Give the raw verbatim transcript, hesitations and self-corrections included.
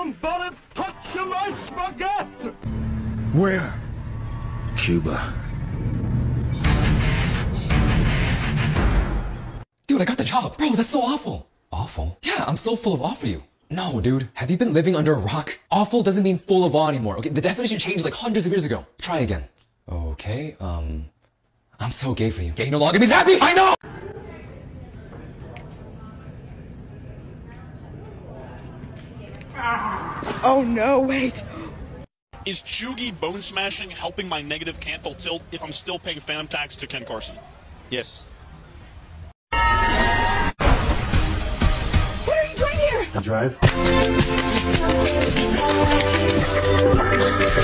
don't bother touching my spaghetti! Where? Cuba. Dude, I got the job. Bro, that's so awful. Awful? Yeah, I'm so full of awe for you. No, dude. Have you been living under a rock? Awful doesn't mean full of awe anymore. Okay, the definition changed like hundreds of years ago. Try again. Okay, um... I'm so gay for you. Gay no longer means happy! I know! Oh no, wait. Is Chugi bone smashing helping my negative Canthal tilt if I'm still paying phantom tax to Ken Carson? Yes. What are you doing here? I drive.